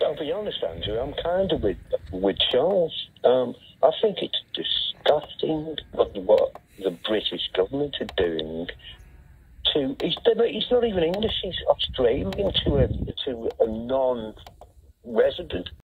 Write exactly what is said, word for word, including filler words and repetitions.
I'll be honest, Andrew, I'm kind of with with Charles. Um, I think it's disgusting what, what the British government are doing. To he's, he's not even English; he's Australian to a to a non-resident.